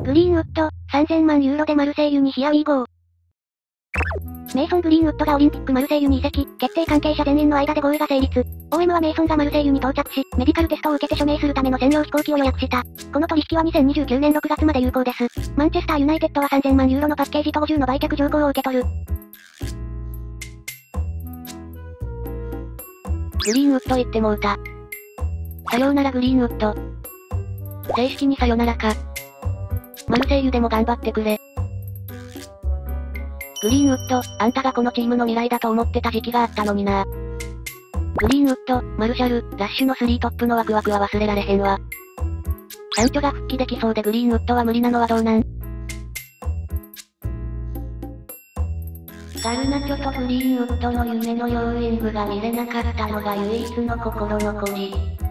グリーンウッド、3000万ユーロでマルセイユにヒアウィーゴー。メイソン・グリーンウッドがオリンピックマルセイユに移籍、決定関係者全員の間で合意が成立。OM はメイソンがマルセイユに到着し、メディカルテストを受けて署名するための専用飛行機を予約した。この取引は2029年6月まで有効です。マンチェスターユナイテッドは3000万ユーロのパッケージと50の売却条項を受け取る。 グリーンウッド行ってもうた。さようならグリーンウッド。正式にさよならか。マルセイユでも頑張ってくれ。グリーンウッド、あんたがこのチームの未来だと思ってた時期があったのにな。グリーンウッド、マルシャル、ラッシュの3トップのワクワクは忘れられへんわ。サンチョが復帰できそうでグリーンウッドは無理なのはどうなん？ガルナチョとグリーンウッドの夢の両ウィングが見れなかったのが唯一の心残り。